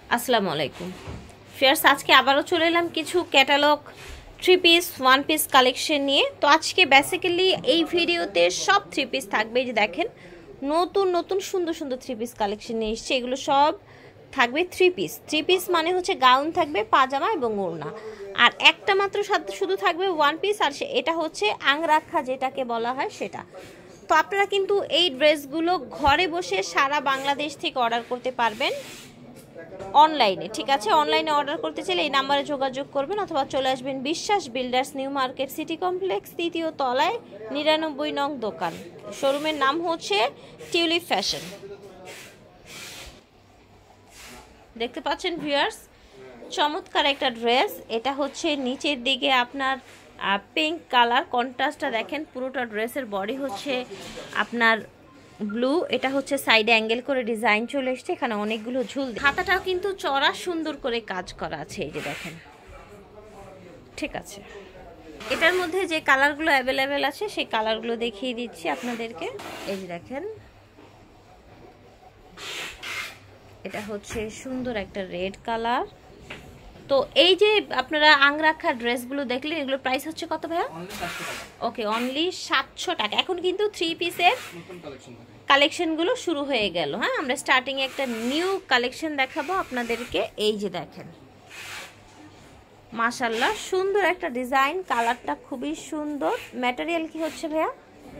আসসালামু আলাইকুম ফিয়ার্স, আজকে আবারও চলে এলাম কিছু ক্যাটালগ 3 পিস 1 পিস কালেকশন নিয়ে। তো আজকে বেসিক্যালি এই ভিডিওতে সব 3 পিস থাকবে। এই যে দেখেন নতুন নতুন সুন্দর সুন্দর 3 পিস কালেকশন নিয়ে এসেছে। এগুলো সব থাকবে 3 পিস। 3 পিস মানে হচ্ছে গাউন থাকবে, পাজামা এবং ওড়না, আর একটা মাত্র শুধু থাকবে 1 পিস, আর এটা হচ্ছে আংরাখা যেটাকে বলা হয় সেটা। তো আপনারা কিন্তু এই ড্রেসগুলো ঘরে বসে সারা বাংলাদেশ থেকে অর্ডার করতে পারবেন অনলাইনে, ঠিক আছে? অনলাইনে অর্ডার করতে চাইলে এই নাম্বারে যোগাযোগ করবেন অথবা চলে আসবেন Biswas builders, new market city complex, ৩য় তলায় ৯৯ নং দোকান। শোরুমের নাম হচ্ছে টিউলিপ ফ্যাশন। দেখতে পাচ্ছেন ভিউয়ার্স, চমৎকার একটা ড্রেস। এটা হচ্ছে নিচের দিকে আপনার পিঙ্ক কালার কন্ট্রাস্টটা দেখেন। পুরোটা ড্রেসের বডি হচ্ছে আপনার ব্লু। এটা হচ্ছে সাইডে অ্যাঙ্গেল করে ডিজাইন চলে এসছে, এখানে অনেকগুলো ঝুল। হাতাটাও কিন্তু চড়া সুন্দর করে কাজ করা আছে, এই যে দেখেন, ঠিক আছে? এটার মধ্যে যে কালারগুলো অ্যাভেলেবেল আছে সেই কালারগুলো দেখিয়ে দিচ্ছি আপনাদেরকে। এই যে দেখেন, এটা হচ্ছে সুন্দর একটা রেড কালার। তো এই যে আপনারা আংরাখা ড্রেসগুলো দেখলেন, এগুলো প্রাইস হচ্ছে কত ভাইয়া? ওকে, অনলি 700 টাকা। এখন কিন্তু 3 পিসের কালেকশনগুলো শুরু হয়ে গেল। হ্যাঁ, আমরা স্টার্টিং একটা নিউ কালেকশন দেখাবো আপনাদেরকে। এই যে দেখেন, মাশাআল্লাহ সুন্দর একটা ডিজাইন, কালারটা খুবই সুন্দর। ম্যাটেরিয়াল কি হচ্ছে ভাইয়া?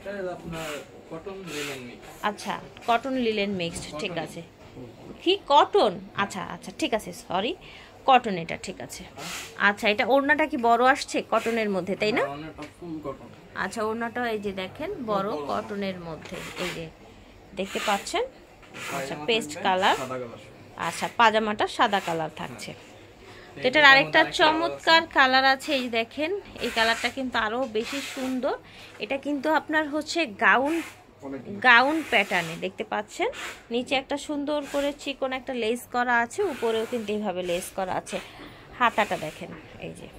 আচ্ছা, কটন লিলেন মিক্সড, ঠিক আছে। কি কটন? আচ্ছা আচ্ছা, ঠিক আছে, সরি, কটন এটা, ঠিক আছে। আচ্ছা, এটা ওড়নাটা কি বড় আসছে কটনের মধ্যে, তাই না? আচ্ছা, ওড়নাটা এই যে দেখেন বড় কটনের মধ্যে, এই যে দেখতে পাচ্ছেন। আচ্ছা, পেস্ট কালার। আচ্ছা, পাজামাটা সাদা কালার থাকছে। তো এটার আরেকটা চমৎকার কালার আছে, এই দেখেন, এই কালারটা কিন্তু আরো বেশি সুন্দর। এটা কিন্তু আপনার হচ্ছে গাউন প্যাটার্নে, দেখতে পাচ্ছেন। নিচে একটা সুন্দর করে চিকন একটা লেস করা আছে, উপরেও কিন্তু এইভাবে লেস করা আছে। হাতাটা দেখেন, এই যে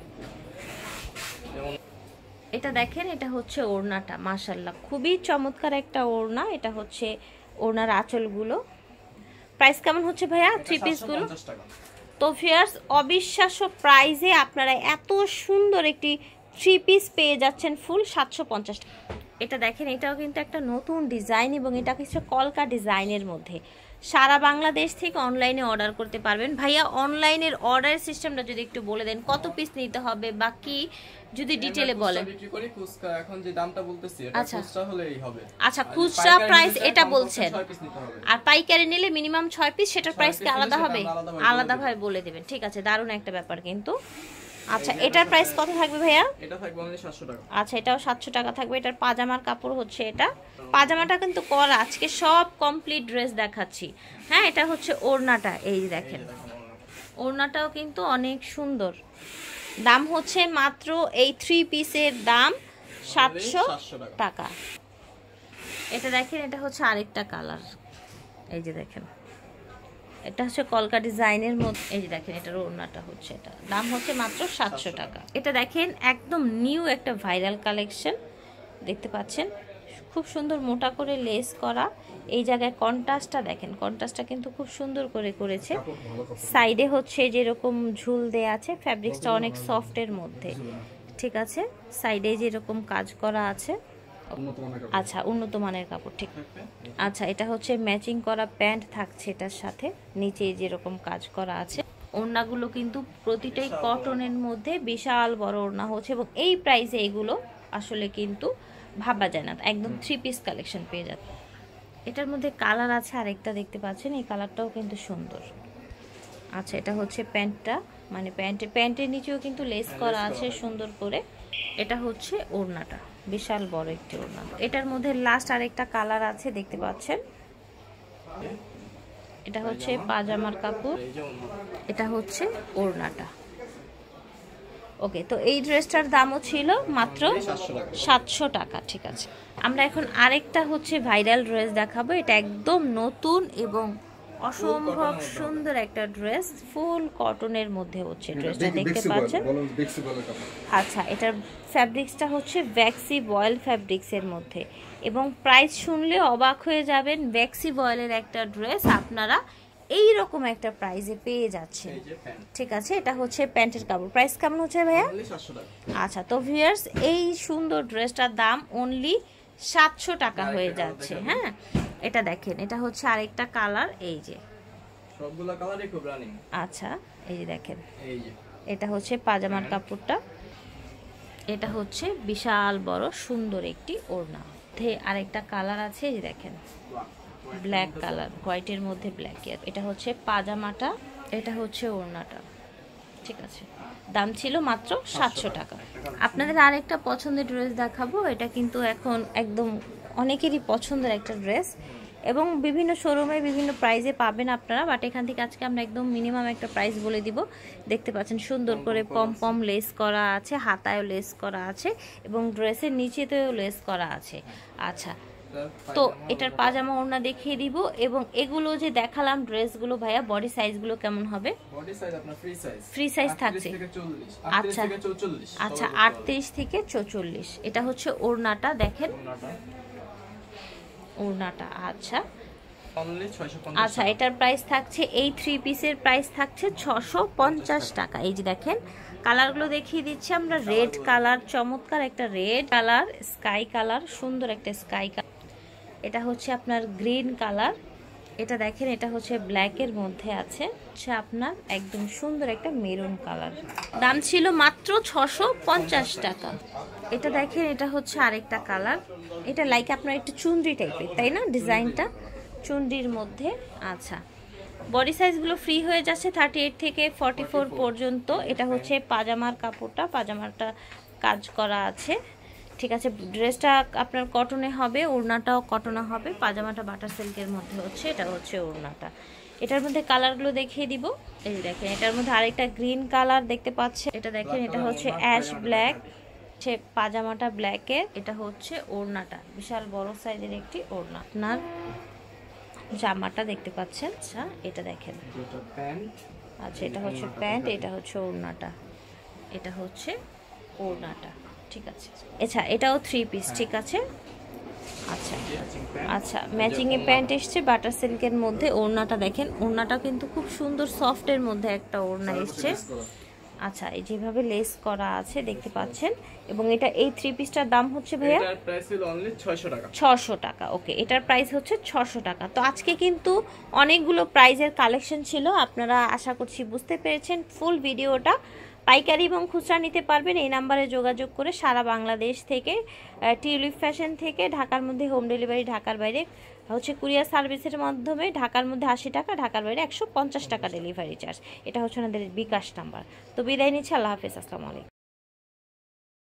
এটা দেখেন, এটা হচ্ছে ওড়নাটা। মাশাআল্লাহ খুবই চমৎকার একটা ওড়না। এটা হচ্ছে ওড়নার আঁচলগুলো। প্রাইস কেমন হচ্ছে ভাইয়া 3 পিসগুলো? তো ভিউয়ার্স, অবিশ্বাস্য প্রাইসে আপনারা এত সুন্দর একটি 3 পিস পেয়ে যাচ্ছেন ফুল 750 টাকা। এটা দেখেন, এটাও কিন্তু একটা নতুন ডিজাইন এবং এটা কিছু কলকা ডিজাইনের মধ্যে। সারা বাংলাদেশ থেকে অনলাইনে অর্ডার করতে পারবেন। ভাইয়া, অনলাইনের অর্ডার সিস্টেমটা যদি একটু বলে দেন, কত পিস নিতে হবে বা কি যদি ডিটেইলে বলেন। এখন যে দামটা বলতেছি এটা খুচরা হলেই হবে। আচ্ছা, খুচরা প্রাইস এটা বলছেন, আর পাইকারি নিলে মিনিমাম 6 পিস, সেটার প্রাইস কি আলাদা হবে? আলাদাভাবে বলে দিবেন, ঠিক আছে। দারুণ একটা ব্যাপার কিন্তু। আচ্ছা, এটার প্রাইস কত থাকবে ভাইয়া? এটা থাকবে অনলি 700 টাকা। আচ্ছা, এটাও 700 টাকা থাকবে। এটার পাজামার কাপড় হচ্ছে এটা। পাজামাটা কিন্তু করা, আজকে সব কমপ্লিট ড্রেস দেখাচ্ছি। হ্যাঁ, এটা হচ্ছে ওড়নাটা, এই দেখেন, ওড়নাটাও কিন্তু অনেক সুন্দর। দাম হচ্ছে মাত্র এই 3 পিসের দাম 700 টাকা। এটা দেখেন, এটা হচ্ছে আরেকটা কালার, এই যে দেখেন, এটা হচ্ছে কলকা ডিজাইনের মধ্যে। এই যে দেখেন, এটার ওড়নাটা হচ্ছে, এটা দাম হচ্ছে মাত্র 700 টাকা। এটা দেখেন, একদম নিউ একটা ভাইরাল কালেকশন, দেখতে পাচ্ছেন, খুব সুন্দর মোটা করে লেস করা। এই জায়গায় কন্ট্রাস্টটা দেখেন, কন্ট্রাস্টটা কিন্তু খুব সুন্দর করে করেছে। সাইডে হচ্ছে যেরকম ঝুল দেয়া আছে, ফ্যাব্রিক্সটা অনেক সফটের মধ্যে, ঠিক আছে। সাইডে যেরকম কাজ করা আছে, আচ্ছা, উন্নত মানের কাপড়, ঠিক। আচ্ছা, এটা হচ্ছে ম্যাচিং করা প্যান্ট থাকছে এটার সাথে, নিচে যেরকম কাজ করা আছে। ওড়নাগুলো কিন্তু প্রতিটাই কটনের মধ্যে, বিশাল বড় ওড়না হচ্ছে, এবং এই প্রাইসে এগুলো আসলে কিন্তু ভাবা যায় না। একদম 3 পিস কালেকশন পেয়ে যাচ্ছে। এটার মধ্যে কালার আছে আরেকটা, দেখতে পাচ্ছেন, এই কালারটাও কিন্তু সুন্দর। আচ্ছা, এটা হচ্ছে প্যান্টটা, মানে প্যান্টের নিচেও কিন্তু লেস করা আছে সুন্দর করে। এটা হচ্ছে ওড়নাটা, বিশাল বড় একটি ওড়না। এটার মধ্যে লাস্ট আরেকটা কালার আছে, দেখতে পাচ্ছেন। এটা হচ্ছে পাজামার কাপড়, এটা হচ্ছে ওড়নাটা। ওকে, তো এই ড্রেসটার দামও ছিল মাত্র 700 টাকা, ঠিক আছে। আমরা এখন আরেকটা হচ্ছে ভাইরাল ড্রেস দেখাবো। এটা একদম নতুন এবং অসম্ভব সুন্দর একটা ড্রেস, ফুল কটনের মধ্যে হচ্ছে ড্রেসটা, দেখতে পাচ্ছেন। আচ্ছা, এটার ফ্যাব্রিক্সটা হচ্ছে ভ্যাক্সি বয়েল ফ্যাব্রিক্সের মধ্যে, এবং প্রাইস শুনলে অবাক হয়ে যাবেন। ভ্যাক্সি বয়েলের একটা ড্রেস আপনারা এই রকম একটা প্রাইসে পেয়ে যাচ্ছে। এই যে প্যান্ট, ঠিক আছে, এটা হচ্ছে প্যান্টের কাপড়। প্রাইস কেমন হচ্ছে ভাইয়া? অনলি 700 টাকা। আচ্ছা, তো ভিউয়ার্স এই সুন্দর ড্রেসটার দাম অনলি 700 টাকা হয়ে যাচ্ছে। হ্যাঁ, এটা দেখেন, এটা হচ্ছে আরেকটা কালার, এই যে সবগুলা কালারই খুব রানিং। আচ্ছা, এই যে দেখেন, এই যে এটা হচ্ছে পাজামার কাপড়টা, এটা হচ্ছে বিশাল বড় সুন্দর একটি ওড়না। আরেকটা কালার আছে, এই যে দেখেন ব্ল্যাক কালার, হোয়াইটের মধ্যে ব্ল্যাক। এটা হচ্ছে পাজামাটা, এটা হচ্ছে ওড়নাটা। ঠিক আছে, দাম ছিল মাত্র 700 টাকা। আপনাদের আরেকটা পছন্দের ড্রেস দেখাবো, এটা কিন্তু এখন একদম অনেকেরই পছন্দের একটা ড্রেস এবং বিভিন্ন শোরুমে বিভিন্ন প্রাইসে পাবেন আপনারা, বাট এখান থেকে আজকে আমরা একদম মিনিমাম একটা প্রাইস বলে দিব। দেখতে পাচ্ছেন সুন্দর করে পম পম লেস করা আছে, হাতায়ও লেস করা আছে এবং ড্রেসের নিচেতেও লেস করা আছে। আচ্ছা, তো এটার পাজামা ওড়না দেখিয়ে দিব এবং এগুলো যে দেখালাম ড্রেসগুলো ভাইয়া বডি সাইজগুলো কেমন হবে? বডি সাইজ আপনার ফ্রি সাইজ, ফ্রি সাইজ থাকছে। 38 থেকে 40, আচ্ছা 38 থেকে 44। আচ্ছা, 38 থেকে 44। এটা হচ্ছে ওড়নাটা, দেখেন ওড়নাটা। আচ্ছা অনলি 650। আচ্ছা, এটার প্রাইস থাকছে, এই 3 পিসের প্রাইস থাকছে 650 টাকা। এই যে দেখেন কালারগুলো দেখিয়ে দিচ্ছি আমরা। রেড কালার, চমৎকার একটা রেড কালার, স্কাই কালার, সুন্দর একটা স্কাই কালার। এটা হচ্ছে আপনার গ্রিন কালার, এটা দেখেন এটা হচ্ছে ব্ল্যাকের মধ্যে আছে, হচ্ছে আপনার একদম সুন্দর একটা মেরুন কালার। দাম ছিল মাত্র 650 টাকা। এটা দেখেন এটা হচ্ছে আরেকটা কালার, এটা লাইক আপনার একটু চুনরি টাইপের, তাই না? ডিজাইনটা চুনরির মধ্যে। আচ্ছা, বডি সাইজগুলো ফ্রি হয়ে যাচ্ছে 38 থেকে 44 পর্যন্ত। এটা হচ্ছে পাজামার কাপড়টা, পাজামাটা কাজ করা আছে। ঠিক আছে, ড্রেসটা আপনার কটনে হবে, ওড়নাটাও কটনে হবে, পাজামাটা বাটার সিল্কের মধ্যে হচ্ছে। এটা হচ্ছে ওড়নাটা। এটার মধ্যে কালারগুলো দেখিয়ে দিব। এই দেখেন এটার মধ্যে আরেকটা গ্রিন কালার দেখতে পাচ্ছেন, এটা দেখেন এটা হচ্ছে অ্যাশ ব্ল্যাক, হচ্ছে পাজামাটা ব্ল্যাকের। এটা হচ্ছে ওড়নাটা, বিশাল বড় সাইজের একটি ওড়না। আপনার জামাটা দেখতে পাচ্ছেন। আচ্ছা, এটা দেখেন, আচ্ছা এটা হচ্ছে প্যান্ট, এটা হচ্ছে ওড়নাটা, এটা হচ্ছে ওড়নাটা। ঠিক আছে, আচ্ছা এটাও 3 পিস। ঠিক আছে, আচ্ছা আচ্ছা, ম্যাচিং এ প্যান্ট এসছে বাটার সিল্কের মধ্যে। ওড়নাটা দেখেন, ওড়নাটা কিন্তু খুব সুন্দর সফটের মধ্যে একটা ওড়না এসছে। আচ্ছা, এই যেভাবে লেস করা আছে দেখতে পাচ্ছেন। এবং এটা এই 3 পিসটার দাম হচ্ছে ভাইয়া, এটার প্রাইস ছিল অনলি 600 টাকা। 600 টাকা। ওকে, এটার প্রাইস হচ্ছে 600 টাকা। তো আজকে কিন্তু অনেকগুলো প্রাইজের কালেকশন ছিল, আপনারা আশা করছি বুঝতে পেরেছেন। ফুল ভিডিওটা পাইকারি এবং খুচরা নিতে পারবেন এই নাম্বারে যোগাযোগ করে সারা বাংলাদেশ থেকে। টিউলিপ ফ্যাশন থেকে ঢাকার মধ্যে হোম ডেলিভারি, ঢাকার বাইরে হচ্ছে কুরিয়ার সার্ভিসের মাধ্যমে। ঢাকার মধ্যে 80 টাকা, ঢাকার বাইরে 150 টাকা ডেলিভারি চার্জ। এটা হচ্ছে আমাদের বিকাশ নাম্বার। তো বিদায় নিচ্ছি, আল্লাহ হাফেজ, আসসালামু আলাইকুম।